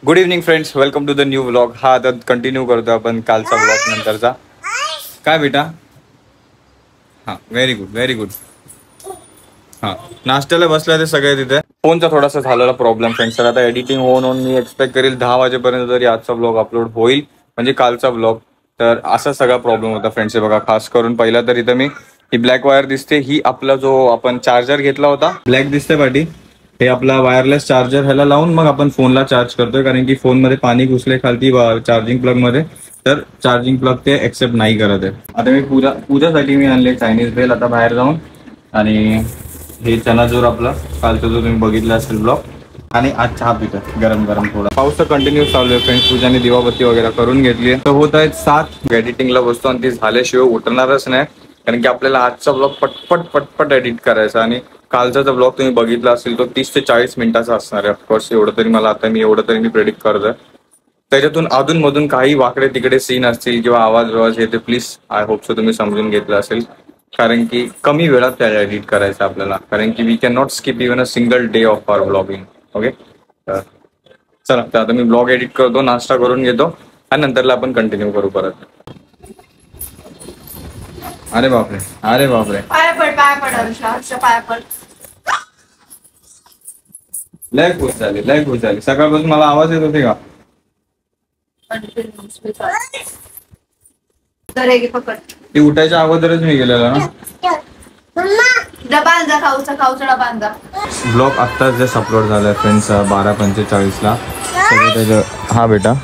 Good evening friends, welcome to the new vlog. हा आता continue करतो आपण कालचा व्लॉग नंतरचा. काय बेटा? हा, व्हेरी गुड व्हेरी गुड. हा, नाश्त्याला बसला ते सगळे तिथे. फोनचा थोडासा झालेला प्रॉब्लेम फ्रेंड्स. तर आता एडिटिंग होऊन मी एक्सपेक्ट करेल 10 वाजेपर्यंत तरी आजचा व्लॉग अपलोड होईल, म्हणजे कालचा व्लॉग. तर असा सगळा प्रॉब्लेम होता फ्रेंड्स. बघा, खास करून पहिला तर इथं मी ही ब्लॅक वायर दिसते, ही आपला जो आपण चार्जर घेतला होता, ब्लॅक दिसते पाठी, हे आपला वायरलेस चार्जर ह्याला लावून मग आपण फोनला चार्ज करतोय. कारण की फोनमध्ये पाणी घुसले खालती चार्जिंग प्लग मध्ये, तर चार्जिंग प्लग ते एक्सेप्ट नाही करत आहे. आता मी पूजासाठी मी आणले चायनीज बेल आता बाहेर जाऊन. आणि हे चनाजोर आपला कालचा जो तुम्ही बघितला असेल ब्लॉग. आणि आज चहा पितो गरम गरम थोडा. पाऊस तर कंटिन्यू चालू आहे फ्रेंड्स. पूजाने दिवाबत्ती वगैरे करून घेतली आहे. तर होत आहेत 7. एडिटिंगला बसतो आणि ती झाल्याशिवाय उठणारच नाही. कारण की आपल्याला आजचा ब्लॉग पटपट एडिट करायचा. आणि कालचा जो ब्लॉग तुम्ही बघितला असेल तो 30 ते 40 मिनिटाचा असणार आहे. ऑफकोर्स एवढं तरी मी प्रेडिक्ट करतोय. त्याच्यातून अधूनमधून काही वाकडे तिकडे सीन असतील किंवा आवाज येते, प्लीज आय होप सो तुम्ही समजून घेतलं असेल. कारण की कमी वेळात त्याला एडिट करायचं आपल्याला. कारण की we can not skip even a single day of our blogging. Okay, तर चला, तर आता मी ब्लॉग एडिट करतो, नाश्ता करून घेतो आणि नंतरला आपण कंटिन्यू करू परत. अरे बापरे, अरे बापरे, पाय पड. लय खुश झाली. सकाळपासून मला आवाज येत होते का? ती उठायच्या अगोदरच मी गेलेला ना. डबा आणजा, खाऊचा डबा आणजा. ब्लॉग आत्ताच जस्ट अपलोड झालाय फ्रेंड्स, 12:45ला. हा बेटा,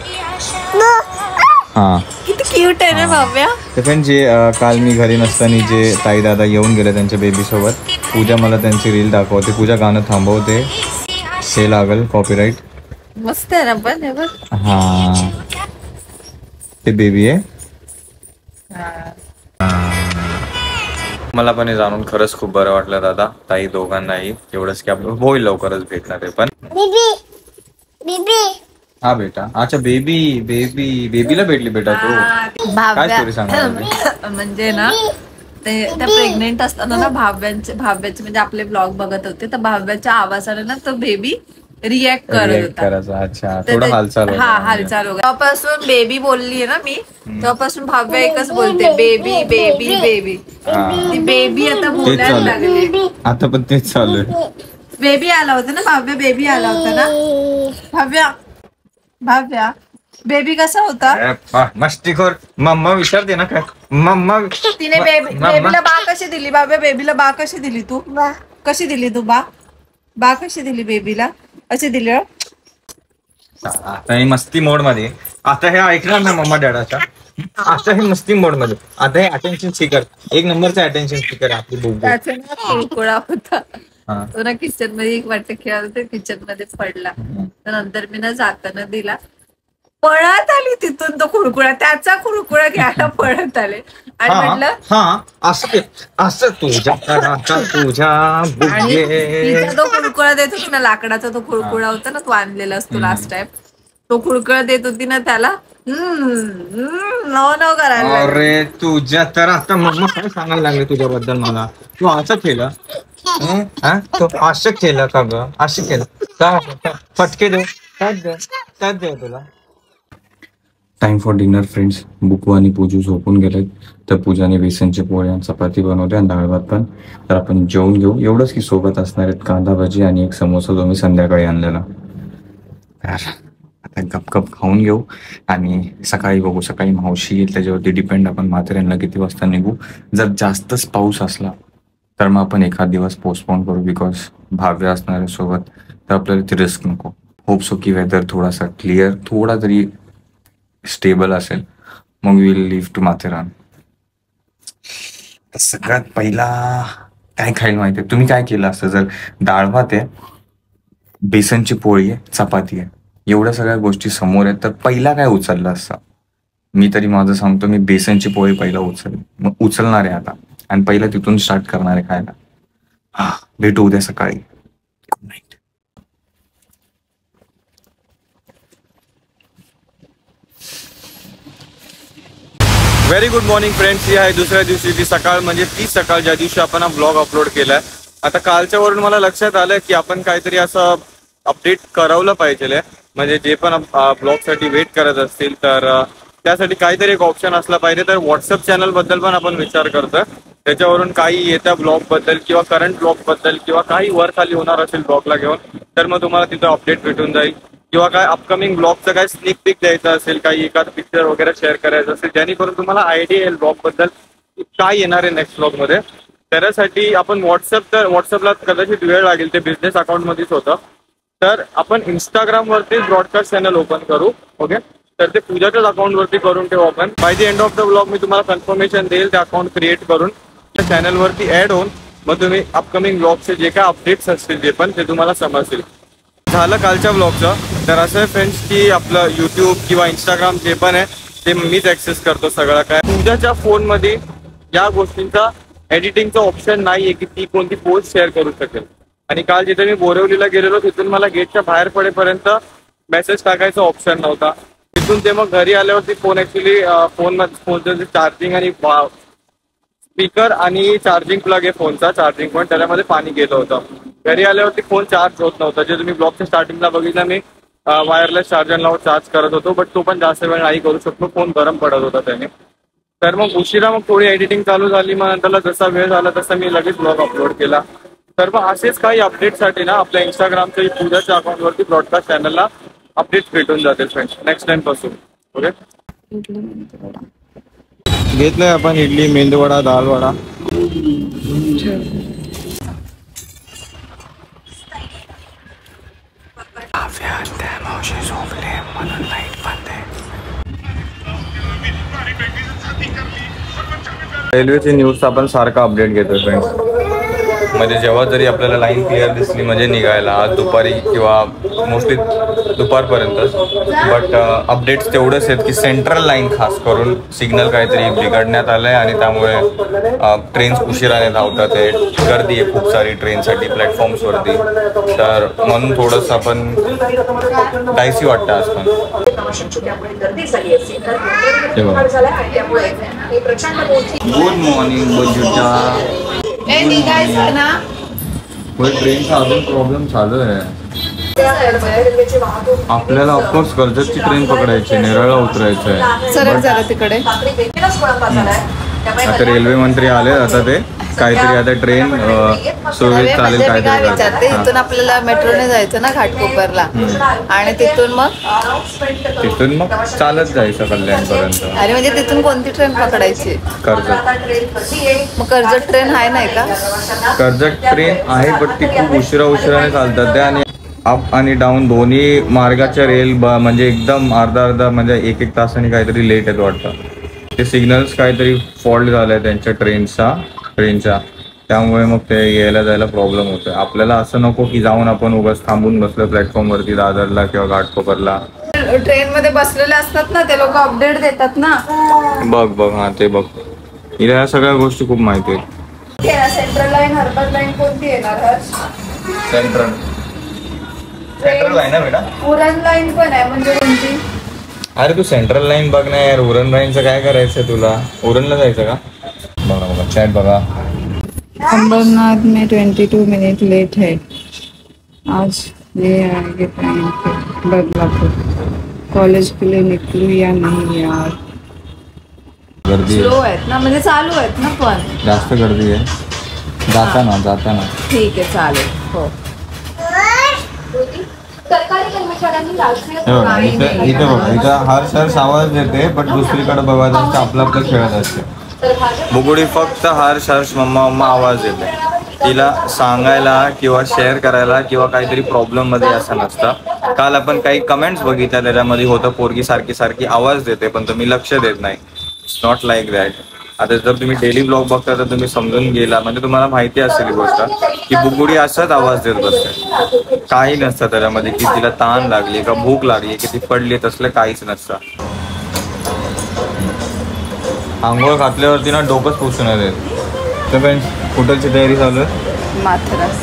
हा किती क्यूट आहे ना बाब्या. तर फ्रेंड्स, जे काल मी घरी नसताना जे ताई दादा येऊन गेले त्यांच्या बेबी सोबत, पूजा मला त्यांची रील दाखवते. पूजा गाणं थांबवते, हे लागल कॉपीराईट. मस्त आहे ना पण हे बघ. हा, ते बेबी आहे. मला पण हे जाणून खरंच खूप बरं वाटलं दादा ताई दोघांनाही. एवढंच की आपलं होईल लवकरच भेटणार आहे. पण हा बेटा, अच्छा बेबीला भेटली बेटा तू. काय स्टोरी सांगणार? म्हणजे ना ते त्या प्रेग्नेंट असताना ना भाव्याचे म्हणजे आपले ब्लॉग बघत होते, तर भाव्याच्या आवाजाने ना तो बेबी रिॲक्ट करत होता. अच्छा, थोडं हालचाल. हा, हालचाल वगैरे. तेव्हापासून बेबी बोलली ना मी, तेव्हापासून भाव्या एकच बोलते, बेबी बेबी बेबी. ती बेबी आता बोलायला लागली. आता पण तेच चालू आहे. बेबी आला होता ना भाव्या, बेबी आला होता ना भाव्या बेबी कसा होता? मस्तीखोर. मम्मा विचारते ना काय मम्मा. तिने बेबीला बा कशी दिली भाव्या? बेबीला बा कशी दिली तू? कशी दिली तू बा कशी दिली बेबीला? अशी दिली. आता हे मस्ती मोड मध्ये. आता हे ऐकणार ना मम्मा डॅडाच्या. आता हे मस्ती मोड मध्ये. आता हे अटेन्शन स्पीकर, एक नंबरचा अटेन्शन स्पीकर आपली बोल. त्याचा ना कुळकुळा होता. तो ना किचन मध्ये एक वाटत खेळत होते, किचन मध्ये पडला. तर नंतर मी ना जाताना दिला, पळत आली तिथून तो खुळकुळा, त्याचा खुळकुळा घ्यायला पळत आले. आणि म्हटलं असं तुझ्या तो खुळकुळा देत होती ना, लाकडाचा तो खुळकुळा होता ना, तो आणलेला असतो लास्ट टाइम. तो खुळकुळा देत होती ना त्याला, नव करायला. अरे तुझ्या तर आता मम्मा काय सांगायला लागले तुझ्याबद्दल मला? तू असं केलं, तो असं केलं का ग? असं केलं का? फटके देऊ त्यात देऊ तुला. Time for dinner friends. बुकू आणि पूजू झोपून गेलेत. तर पूजाने बेसनचे पोळे आणि चपाती बनवते आणि डाळ भात पण. तर आपण जेवून घेऊ. एवढंच की सोबत असणार आहेत कांदा भाजी आणि एक समोसा जो मी संध्याकाळी आणलेला. आता गपगप खाऊन घेऊ आणि सकाळी बघू. सकाळी मावशी येईल, त्याच्यावरती डिपेंड आपण माथेरानला किती वाजता निघू. जर जास्तच पाऊस असला तर मग आपण एखाद दिवस पोस्टपोन करू, बिकॉज भाव्य असणार आहे सोबत. तर आपल्याला ती रिस्क नको. होप सो की वेदर थोडासा क्लिअर, थोडा तरी स्टेबल असेल, मग विल लिव्ह टू माथेरान. सगळ्यात पहिला काय खायला माहितीये? तुम्ही काय केलं असतं जर डाळ भात आहे, बेसनची पोळी आहे, चपाती आहे, एवढ्या सगळ्या गोष्टी समोर आहेत, तर पहिला काय उचललं असतं? मी तरी माझं सांगतो, मी बेसनची पोळी पहिला मग उचलणार आहे आता आणि पहिला तिथून स्टार्ट करणार आहे खायला. भेटू उद्या सकाळी. Good night. Very good morning friends. ही आहे दुसऱ्या दिवशीची सकाळ, म्हणजे ती सकाळ ज्या दिवशी आपण हा ब्लॉग अपलोड केलाय. आता कालच्या वरून मला लक्षात आलं की आपण काहीतरी असं अपडेट करवलं पाहिजे. म्हणजे जे पण ब्लॉगसाठी वेट करत असतील तर त्यासाठी काहीतरी एक ऑप्शन असला पाहिजे. तर व्हॉट्सअप चॅनल बद्दल पण आपण विचार करतोय. त्याच्यावरून काही येत्या ब्लॉग बद्दल किंवा करंट ब्लॉग बद्दल किंवा काही वर खाली होणार असेल ब्लॉगला घेऊन तर मग तुम्हाला तिथं अपडेट भेटून जाईल. किंवा काय अपकमिंग ब्लॉगचं काय स्निक पिक द्यायचं असेल, काही एखादं पिक्चर वगैरे शेअर करायचं असेल जेणेकरून तुम्हाला आयडिया येईल ब्लॉग बद्दल काय येणार आहे नेक्स्ट ब्लॉगमध्ये. त्यासाठी आपण व्हॉट्सअपला कदाचित वेळ लागेल, ते बिझनेस अकाउंटमध्येच होतं. तर आपण इंस्टाग्रामवरती ब्रॉडकास्ट चॅनल ओपन करू. ओके, तर ते पूजाच्याच अकाउंटवरती करून ठेवू आपण. By the end of the blog मी तुम्हाला कन्फर्मेशन देईल ते अकाउंट क्रिएट करून त्या चॅनलवरती ऍड होऊन मग तुम्ही अपकमिंग ब्लॉगचे जे काय अपडेट्स असतील जे पण ते तुम्हाला समजतील. झालं कालच्या ब्लॉगचं. तर असं आहे फ्रेंड्स की आपलं यूट्यूब किंवा इंस्टाग्राम जे पण आहे ते मीच ऍक्सेस करतो सगळं काय. पूजाच्या फोनमध्ये या गोष्टींचा एडिटिंगचा ऑप्शन नाहीये की ती कोणती पोस्ट शेअर करू शकेल. आणि काल जिथे मी बोरिवलीला गेलेलो तिथून मला गेटच्या बाहेर पडेपर्यंत मेसेज टाकायचा ऑप्शन नव्हता. तिथून ते मग घरी आल्यावरती फोन ऍक्च्युली फोनचं जे चार्जिंग आणि स्पीकर आणि चार्जिंग प्लग आहे फोनचा चार्जिंग पॉईंट त्याच्यामध्ये पाणी गेलं होतं. घरी आल्यावरती फोन चार्ज होत नव्हता. जे तुम्ही ब्लॉगच्या स्टार्टिंगला बघितलं मी वायरलेस चार्जर लावून चार्ज करत होतो बट तो पण जास्त वेळ नाही करू शकतो. फोन गरम पडत होता त्याने. तर मग उशिरा मग थोडी एडिटिंग चालू झाली. मग नंतरला जसा वेळ झाला तसा मी लगेच ब्लॉग अपलोड केला. तर मग असेच काही अपडेटसाठी ना आपल्या इंस्टाग्रामच्या पूजाच्या अकाउंटवरती ब्रॉडकास्ट चॅनलला अपडेट्स भेटून जातील फ्रेंड्स नेक्स्ट टाइम पासून. ओके, घेतलंय आपण इडली, मेंदूवडा, दालवडा. रेल्वेची न्यूज आपण सारखा अपडेट घेतोय फ्रेंड्स. म्हणजे जेव्हा जरी आपल्याला लाईन क्लिअर दिसली म्हणजे निघायला आज दुपारी किंवा मोस्टली दुपारपर्यंतच. बट अपडेट्स तेवढंच आहेत की सेंट्रल लाईन खास करून सिग्नल काहीतरी बिघडण्यात आलंय आणि त्यामुळे ट्रेन्स उशिराने धावतात आहे. गर्दी आहे खूप सारी ट्रेनसाठी प्लॅटफॉर्म्सवरती. तर म्हणून थोडंसं आपण डायसी वाटतं आज पण. गुड मॉर्निंग बजुटा. निघायचं ना ट्रेनचा अजून प्रॉब्लेम चालू आहे. आपल्याला ऑफकोर्स कर्जतची ट्रेन पकडायची, नेरळला उतरायचं आहे. सरळ झालं तिकडे. आता रेल्वे मंत्री आले. आता ते काहीतरी आता ट्रेन सुरळीत चालेल काय विचारते. इथून आपल्याला मेट्रोने जायचं ना घाटकोपरला आणि तिथून मग चालत जायचं कल्याणपर्यंत. अरे म्हणजे तिथून कोणती ट्रेन पकडायची. कर्जत. मग कर्जत ट्रेन आहे नाही का. कर्जत ट्रेन आहे बट ती खूप उशिराने चालतात त्या. आणि अप आणि डाऊन दोन्ही मार्गाच्या रेल म्हणजे एकदम अर्धा म्हणजे एक तासाने काहीतरी लेट आहेत वाटतं. ते सिग्नल्स काहीतरी फॉल्ट झालाय त्यांच्या ट्रेनच्या त्यामुळे मग ते यायला जायला प्रॉब्लेम होतोय. आपल्याला असं नको की जाऊन आपण उगाच थांबून बसलो प्लॅटफॉर्मवरती दादरला किंवा घाटकोपरला. ट्रेन मध्ये बसलेले असतात ना ते लोक अपडेट देतात ना. बघ हा ते बघ. हिला या सगळ्या गोष्टी खूप माहिती आहेत. सेंट्रल लाईन हर्बल लाईन कोणती येणार. सेंट्रल लाईन आहे बेटा. उरण लाईन पण आहे म्हणजे कोणती. अरे तू सेंट्रल लाईन बघ ना यार. उरण लाईनचं काय करायचं तुला. उरणला जायचं का. बघा चॅट बघा. अंबरनाथ में 22 मिनट लेट है आज. ये आगे टाइम पे बदलापुर कॉलेज के लिए निकलू या नहीं यार. गर्दी स्लो आहेत ना म्हणजे चालू आहेत ना पण जास्त गर्दी आहे. जाताना ठीक आहे चालेल. हो सरकारी कर्मचाऱ्यांनी इथे बघा इथं हर्ष आवाज देते बट दुसरीकडे बघायचं आपलं खेळत असते. बुगुडी फक्त हर्ष मम्मा आवाज देते. तिला सांगायला किंवा शेअर करायला किंवा काहीतरी प्रॉब्लेम मध्ये असं नसतं. काल आपण काही कमेंट्स बघितल्या त्याच्यामध्ये होतं पोरगी सारखी आवाज देते पण तुम्ही लक्ष देत नाही. It's not like that. आता जर तुम्ही डेली ब्लॉग बघता तर तुम्ही समजून गेला म्हणजे तुम्हाला माहिती असेल ही गोष्ट की बुगुडी असाच आवाज देत बसते. काही नसतं त्याच्यामध्ये की तिला ताण लागली का भूक लागली की ती पडली तसलं काहीच नसतं. आंघोळ घातल्यावरती ना डोकंच पुसून येत. तर फ्रेंड्स हॉटेलची तयारी चालू आहे. माथेरास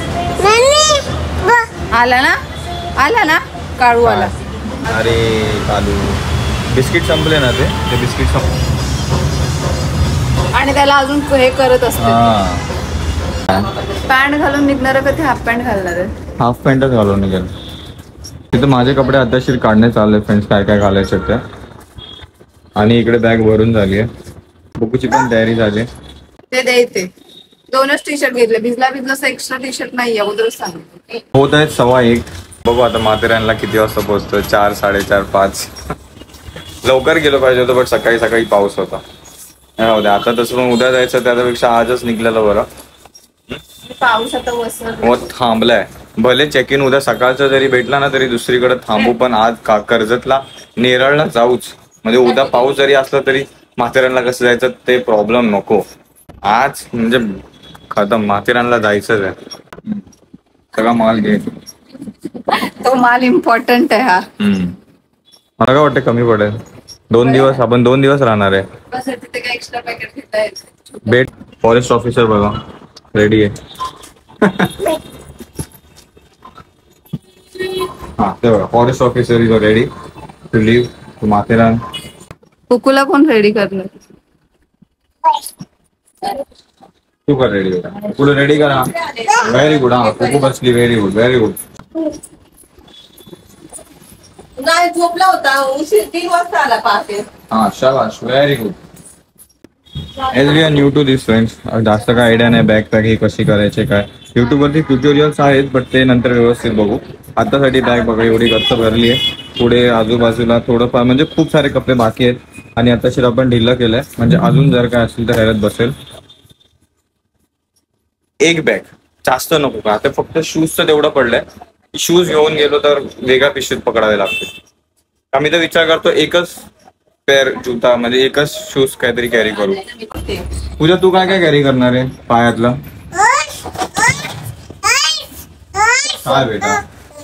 आला ना काळू आला. अरे कालू बिस्किट संपले ना ते बिस्किट संपले आणि त्याला अजून हे करत असते. पॅन्ट घालून निघणार का ते हाफ पॅन्ट घालणार आहे. हाफ पॅन्टच घालून निघेल. तिथं माझे कपडे आताशीर काढणे चालले फ्रेंड्स, काय काय घालायचे ते. आणि इकडे बॅग भरून झाली आहे. बुकूची पण तयारी झाली. ते द्यायचे 2च टी शर्ट घेतले. भिजला एक्स्ट्रा टी शर्ट नाहीये, उद्याच सांग. होत आहेत 1:15. बघू आता माथेरानला किती वाजता पोहोचतोय. 4, 4:30, 5. लवकर गेलो पाहिजे होतं, बट सकाळी सकाळी पाऊस होता. राहू द्या, आता तसं पण उद्या जायचं, त्याच्यापेक्षा आजच निघलेलं बरं. पाऊस आता वसरला. हो, थांबलाय. भले चेक इन उद्या सकाळचं जरी भेटला ना तरी दुसरीकडे थांबू, पण आज कर्जतला नेरळला जाऊच. म्हणजे उद्या पाऊस जरी असला तरी माथेरानला कसं जायचं ते प्रॉब्लेम नको. आज म्हणजे खतम, माथेरानला जायचंच आहे. सगळा माल घे. तो माल इम्पॉर्टंट आहे हा. मला काय वाटतं कमी पडेल. 2 दिवस आपण 2 दिवस राहणार आहे. बस तिथे काय एक्स्ट्रा पॅकेट घेता येईल. बेट फॉरेस्ट ऑफिसर बघा रेडी आहे. हा ते बघा, forest officer is ready to leave to Matheran. कुकूला कोण रेडी करणार? तू कर रेडी बेटा, पुढे रेडी करा. Very good. हा कुकू बसली. Very good, very good. नाही झोपला होता, उशीर 3 वाजता आला पाहते. हा शाबाश, very good. As we are new to this friends, जास्त काय आयडिया नाही बॅग ही कशी करायची काय. युट्यूब वरती ट्युटोरियल्स आहेत, बट ते नंतर व्यवस्थित बघू. आतासाठी बॅग बघा एवढी गच्च भरली आहे. पुढे आजूबाजूला थोडंफार म्हणजे खूप सारे कपडे बाकी आहेत. आणि आताशी आपण ढिल्लं केलंय, म्हणजे अजून जर काय असेल तर ह्याच्यात बसेल. एक बॅग जास्त नको का, आता फक्त शूजचं तेवढं पडलंय. शूज घेऊन गेलो तर वेगळ्या पिशवीत पकडावे लागते. आम्ही तर विचार करतो एकच पेअर जुता म्हणजे एकच शूज काहीतरी कॅरी करू. पूजा तू काय काय कॅरी करणार आहे पायातलं? काय बेटा?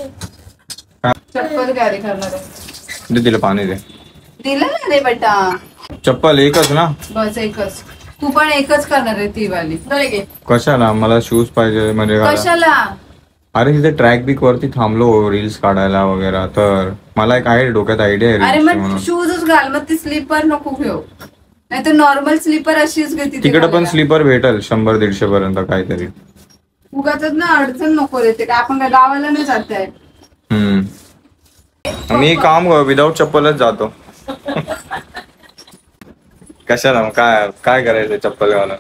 चप्पल कॅरी करणार आहे. दे तिला पाणी दे. दिलं ना रे बेटा. चप्पल एकच ना? बस एकच. तू पण एकच करणार आहे ती वाली. कशाला? मला शूज पाहिजे म्हणजे कशाला? अरे तिथे ट्रॅक बिक वरती थांबलो रील्स काढायला वगैरे, तर मला एक आहे डोक्यात आयडिया आहे. अरे मग शूजच घाल, मग ती स्लीपर नको घेऊ. नाही तर नॉर्मल स्लीपर अशीच घे. तिकडे पण स्लीपर भेटेल 100-150 पर्यंत काहीतरी. उगाच ना अडचण नको रे, ते काय आपण काय गावाला नाही जात आहे. मी काम विदाऊट चप्पलच जातो. कशाला? काय काय करायचं चप्पल घालून?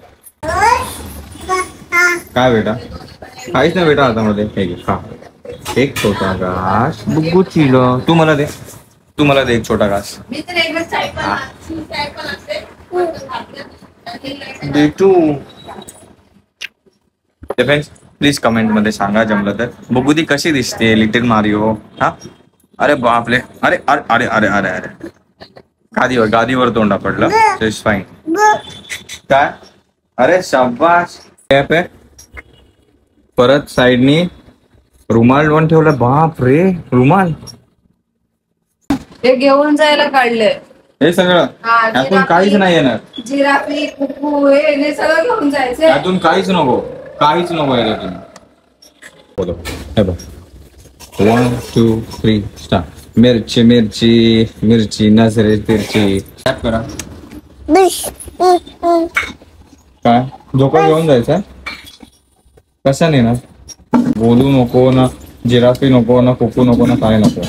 काय बेटा? काहीच नाही बेटा हातामध्ये. एक छोटा घास बुगुचीलो. तू मला दे, तू मला दे एक छोटा घास. दे तू. फ्रेंड्स प्लीज कमेंट मध्ये सांगा जमलं तर बघू ती कशी दिसते लिटिल मारिओ. हा अरे बापले, अरे अरे अरे अरे अरे अरे गादीवर तोंडा पडलं. It's fine. काय? अरे शाबाश. कॅप आहे. परत साईडनी रुमाल पण ठेवला. बाप रे, रुमाल हे घेऊन जायला काढलंय हे सगळं. त्यातून काहीच नाही येणार. जिराफी कुकू हे सगळं घेऊन जायचं. त्यातून काहीच नको, काहीच नको याच्यातून. बोलो हे बघ. 1 2 3 स्टार्ट. मिरची मिरची मिरची नजरे तिरची. टॅप करा. काय धोका घेऊन जायचा? कसा नेणार? बोलू नको ना, जिराफी नको ना, कुकू नको ना, काय नको.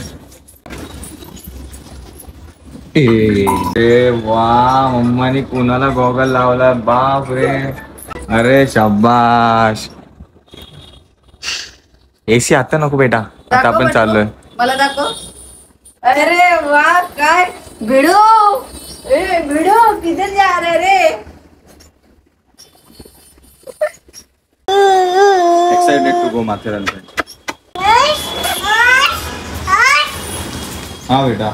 ए वा, मम्मानी कुणाला गॉगल लावला. बाप रे. अरे शाबाश. एसी आता नको बेटा, आता आपण चाललोय. मला दाखव. अरे वा, काय भिडू. ए भिडू किधर जा रहे रे? Excited to go Matheran. हा बेटा.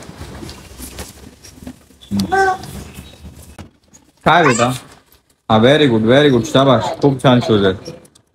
काय बेटा? हा व्हेरी गुड शाबाश. खूप छान शूज आहेत.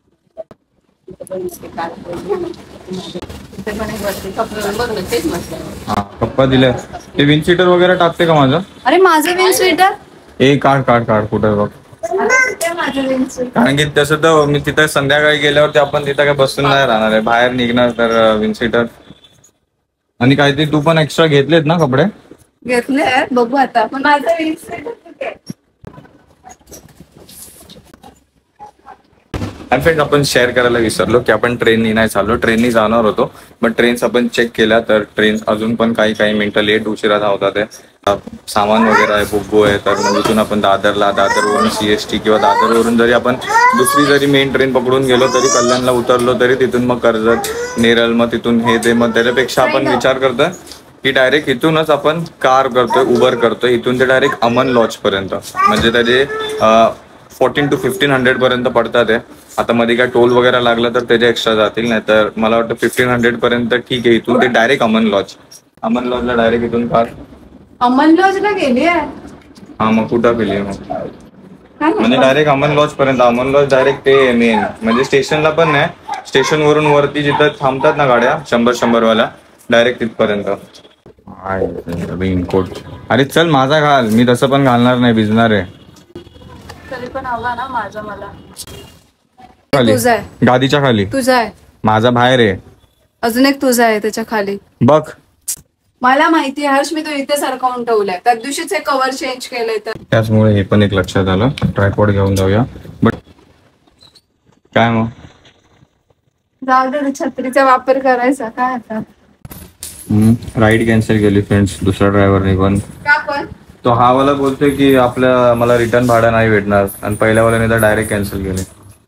हा पप्पा दिले. ते विंड शीटर वगैरे टाकते का माझं? अरे माझं विंड स्वेटर. काढ कुठे बघ. कारण की तसं तर मी तिथं संध्याकाळी गेल्यावरती आपण तिथं काय बसून नाही राहणार आहे, बाहेर निघणार. तर विंड शीटर आणि काहीतरी तू पण एक्स्ट्रा घेतलेत ना कपडे? घेतले बघू आता. पण माझं विंड स्वेटर कुठे? आणि फ्रेंड्स आपण शेअर करायला विसरलो की आपण ट्रेननी नाही चाललो, ट्रेननी जाणार होतो बट ट्रेन्स आपण चेक केल्या तर ट्रेन्स अजून पण काही मिनिटं लेट उशिरा धावतात आहे. सामान वगैरे आहे, बुग्गो आहे, तर मग इथून आपण दादरवरून CST किंवा दादरवरून जरी आपण दुसरी जरी मेन ट्रेन पकडून गेलो तरी कल्याणला उतरलो तरी तिथून मग कर्जत, नेरळ, मग तिथून हे ते, मग त्याच्यापेक्षा आपण विचार करतोय की डायरेक्ट इथूनच आपण कार करतोय, उबर करतोय, इथून ते डायरेक्ट अमन लॉज पर्यंत, म्हणजे त्याचे 1400 to 1500 पर्यंत पडतात आहे. आता मध्ये काय टोल वगैरे लागलं तर त्याचे एक्स्ट्रा जातील, नाही तर मला वाटतं 1500 पर्यंत ठीक आहे. इथून ते डायरेक्ट अमन लॉजला डायरेक्ट इथून कार. अमन लॉजला गेली आहे? हा, मग कुठं गेली मग? म्हणजे डायरेक्ट अमन लॉज पर्यंत. अमन लॉज डायरेक्ट ते मेन म्हणजे स्टेशनला पण नाही, स्टेशनवरून वरती जिथं थांबतात ना गाड्या 100 वाल्या, डायरेक्ट तिथपर्यंत. रेनकोट अरे चल माझा घाल, मी तसं पण घालणार नाही, भिजणार आहे. तरी पण हवा ना माझा मला. खाली तुझा आहे, गादीच्या खाली. तुझा आहे, माझा बाहेर आहे. अजून एक तुझा आहे त्याच्या खाली. बघ मला माहिती आहे हर्ष, मी तो इथे सरकवून ठेवलाय, त्या दिवशीच हे कव्हर चेंज केलंय तर त्याचमुळे हे पण एक लक्षात आलं. ट्रायपॉड घेऊन जाऊया. बट काय मग जाऊ दे, छत्रीचा वापर करायचा काय आता. राईड कॅन्सल केली फ्रेंड्स दुसऱ्या ड्रायव्हरने पण. का पण? तो हा वाला बोलतोय की मला रिटर्न भाडं नाही भेटणार, आणि पहिल्या वाल्याने तर डायरेक्ट कॅन्सल केले.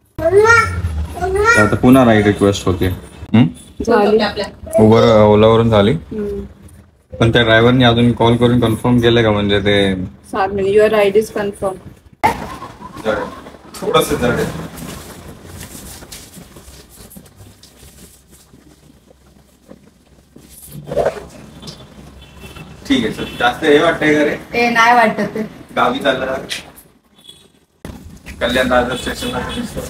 आता पुन्हा राईड रिक्वेस्ट होते. ओलावरून झाली, पण त्या ड्रायव्हरने अजून कॉल करून कन्फर्म केलं का? म्हणजे ते युअर राईड इज कन्फर्म. ठीक आहे सर. जास्त हे वाटतंय का रे? ते नाही वाटत ते. गावी चालला कल्याण दादर स्टेशनला.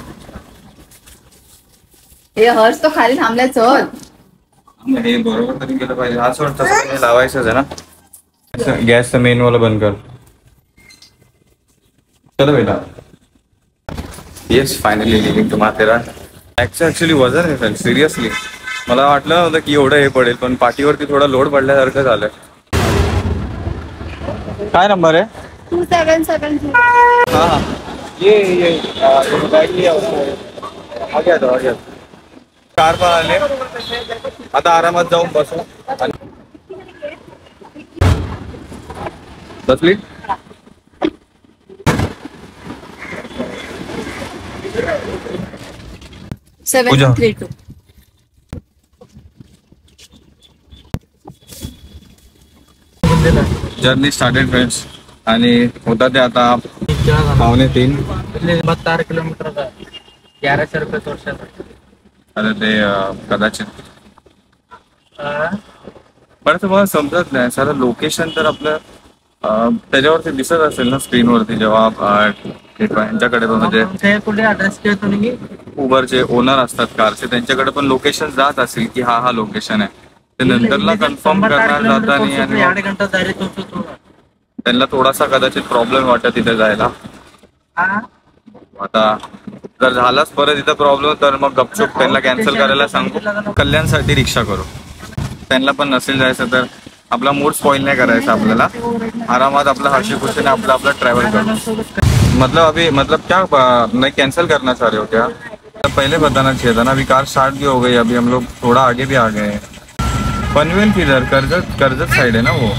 हे हर्ष तो खाली थांबलाय, चल. हे बरोबर तरी गेलं पाहिजे. असं वाटतं लावायचंच आहे ना. गॅसचं मेन वाला बंद कर. चलो बेटा. Yes, finally leaving to Matheran. Actually वजन आहे फ्रेंड, सिरियसली मला वाटलं नव्हतं की एवढं हे पडेल, पण पाठीवरती थोडा लोड पडल्यासारखं झालं. काय नंबर आहे? 2770. हाँ ये बैग लिया आ गया तो कार पर आले. आता आरामात जाऊन बसू. 10 minute. Pooja. 732. Journey started friends, आणि होता ते आता 2:45. 72 किलोमीटर 1100 रुपये वर्षाचा. अरे ते कदाचित बरं मला समजत नाही सर. लोकेशन तर आपलं त्याच्यावरती दिसत असेल ना स्क्रीनवरती, जेव्हा यांच्याकडे पण म्हणजे कुठे ऍड्रेस केला तुम्ही? उबरचे ओनर असतात कारचे, त्यांच्याकडे पण लोकेशन जात असेल की हा लोकेशन आहे. ते नंतरला कन्फर्म करणार जाताना आणि त्यांना थोडासा कदाचित प्रॉब्लेम वाटत तिथे जायला. आता जर झालाच परत इथं प्रॉब्लेम तर मग गपचूप त्यांना कॅन्सल करायला सांगू, कल्याणसाठी रिक्षा करू. त्यांना पण नसेल जायचं तर आपला मूड स्पॉइल नाही करायचा आपल्याला. आरामात आपला हर्षी खुशीने आपला ट्रॅव्हल करू. मतलब क्या नहीं कैंसिल करना चाह रहे हो क्या? पहले बताना चाहिए था ना. अभी कार स्टार्ट भी हो गई, अभी हम लोग थोड़ा आगे भी आ गए हैं. पनवेल किधर? कर्जत साइड है ना वो.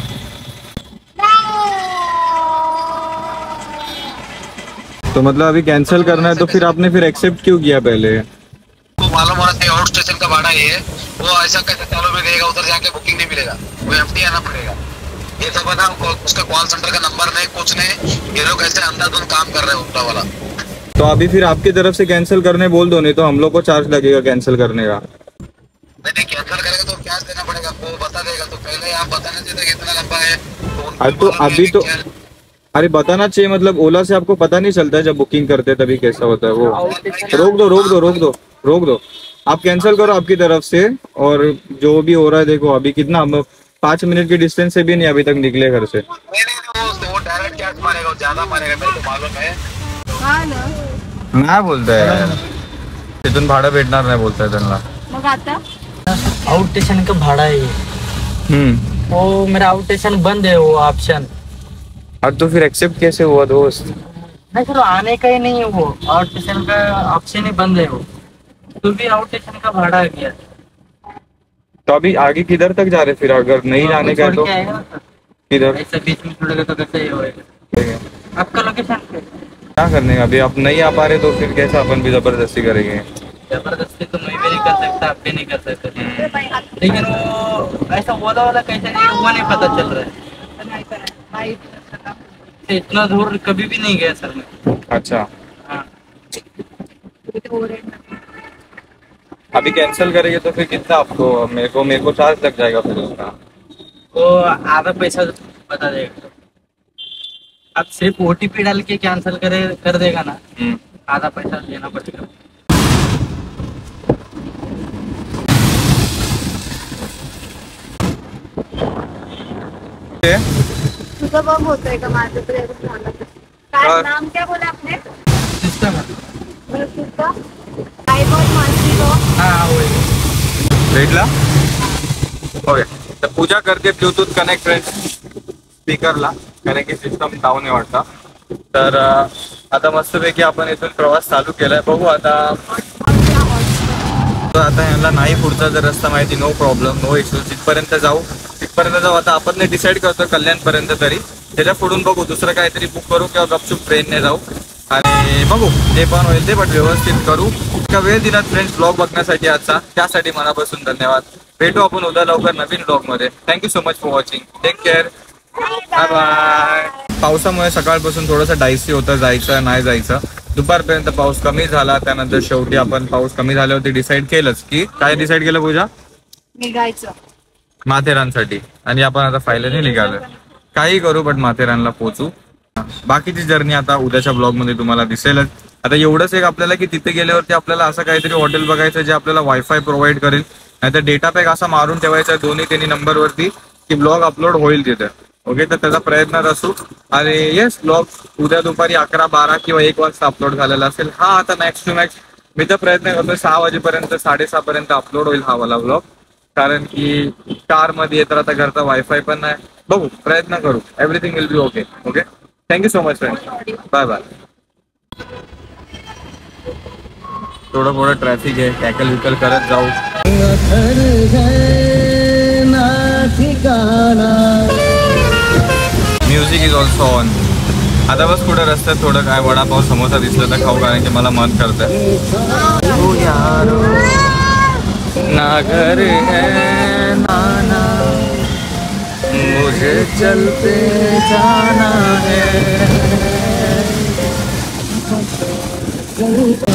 तो मतलब अभी कैंसिल करना है तो फिर आपने एक्सेप्ट क्यों किया पहले? तो मालूम होना चाहिए आउट स्टेशन का भाड़ा ये है. वो ऐसा कैसे चालू में देगा, उधर जाके बुकिंग नहीं मिलेगा, वो एफटी आना पड़ेगा. ये तो पता, उसका कॉल सेंटर का नंबर नहीं, कुछ नहीं. ये लोग ऐसे अंधाधुंध काम कर रहे हैं उल्टा वाला. तो अभी फिर आपकी तरफ से कैंसिल करने बोल दो, नहीं तो हम लोग को चार्ज लगेगा कैंसिल करने का. नहीं कैंसिल करेगा तो कैश देना पड़ेगा, वो बता देगा. तो पहले आप बताना चाहिए था कितना लंबा है. तो अभी तो अरे बताना चाहिए. मतलब ओला से आपको पता नहीं चलता है जब बुकिंग करते तभी कैसा होता है वो. रोक दो. आप कैंसिल करो आपकी तरफ से, और जो भी हो रहा है देखो. अभी कितना 5 मिनट के डिस्टेंस से भी नहीं अभी तक निकले घर से. वो डायरेक्ट कैश मारेगा, ज्यादा मारेगा, मेरे को मालूम है. नाही बोलताय यार, तिथून भाडं भेटणार नाही बोलताय त्यांना. मग आता आउट स्टेशन का भाड़ा है ये. वो मेरा आउट स्टेशन बंद है वो ऑप्शन. और तो फिर एक्सेप्ट कैसे हुआ दोस्त? नहीं सर आने का ही नहीं है, वो आउट स्टेशन का ऑप्शन ही बंद है वो, तो भी आउट स्टेशन का भाड़ा आ गया। तो अभी आगे किधर तक जा रहे फिर, अगर नहीं जाने का है तो छोड़ के आएगा ना सर, किधर? ऐसा बीच में छोड़ेगा तो कैसे ही होएगा। आपका लोकेशन क्या करने का अभी, आप नहीं आ पा रहे तो फिर कैसा अपन भी जबरदस्ती करेंगे? जबरदस्ती तो मैं भी नहीं कर सकता, आप भी नहीं कर सकते, लेकिन वो ऐसा ओला वाला कैसे नहीं, वो नहीं पता चल रहा है। इतना दूर कभी भी नहीं गया सर मैं। अच्छा, हाँ अभी कैंसिल करेंगे तो फिर कितना आपको, मेरे को चार्ज लग जाएगा फिर उसका? तो आधा पैसा बता देगा। आप सिर्फ ओटीपी डाल के कैंसिल कर देगा ना, आधा पैसा देना पड़ेगा। तुझं बघ होतंय का माझं तरी अजून झालं नाही. काय नाम क्या बोला आपने? सिस्टम है। बरं, तुझं? काय बघ माझी बघ. हाँ वही भेटला? ओके, तर पूजा करते ब्लूटूथ कनेक्ट फ्रेंड्स स्पीकरला, कारण की सिस्टम डाऊन आहे वाटतं. तर आता मस्तपैकी आपण इथून प्रवास चालू केलाय. बघू आता. तर आता यांना नाही पुढचा जर रस्ता माहिती, नो प्रॉब्लेम, नो इश्यू. तिथपर्यंत जाऊ. आता आपण डिसाईड करतो कल्याणपर्यंत, तरी त्याच्या पुढून बघू दुसरं काहीतरी बुक करू किंवा गपचूप ट्रेनने जाऊ आणि बघू जे पण होईल ते, पण व्यवस्थित करू. इतका वेळ दिलात फ्रेंड्स ब्लॉग बघण्यासाठी आजचा, त्यासाठी मनापासून धन्यवाद. भेटू आपण उद्या लवकर नवीन ब्लॉगमध्ये. Thank you so much for watching. Take care. Bye bye. पावसामुळे सकाळपासून थोडंसं डायसी होतं, जायचं नाही जायचं. दुपारपर्यंत पाऊस कमी झाला, त्यानंतर शेवटी आपण पाऊस कमी झाल्यावरती डिसाईड केलंच की काय डिसाईड केलं पूजा? निघायचं माथेरानसाठी. आणि आपण आता फायनली निघालोय. काही करू बट माथेरानला पोहोचू. बाकीची जर्नी आता उद्याच्या ब्लॉग मध्ये तुम्हाला दिसेलच. आता एवढंच एक आपल्याला की तिथे गेल्यावरती आपल्याला असं काहीतरी हॉटेल बघायचं जे आपल्याला वायफाय प्रोव्हाइड करेल, नाहीतर डेटा पॅक असा मारून ठेवायचा दोन्ही तिन्ही नंबरवरती की ब्लॉग अपलोड होईल तिथे. ओके, तर त्याचा प्रयत्न असू. आणि येस, ब्लॉग उद्या दुपारी 11, 12 किंवा 1 वाजता अपलोड झालेला असेल. हा आता मॅक्स टू मॅक्स मी तर प्रयत्न करतोय 6 वाजेपर्यंत, 6:30 पर्यंत अपलोड होईल हा वाला ब्लॉग, कारण की कार मध्ये तर आता घरचा वायफाय पण नाही. बघू, प्रयत्न करू. Everything will be okay. Okay, thank you so much friend. Bye bye. थोडं ट्रॅफिक आहे, टॅकल विकल करत जाऊ. Music is also on. आता बस कुठं रस्त्यात थोडं काय वडापाव समोसा दिसलं तर खाऊ, कारण की मला मन करतंय. ना घर है नाना, मुझे चलते जाना है.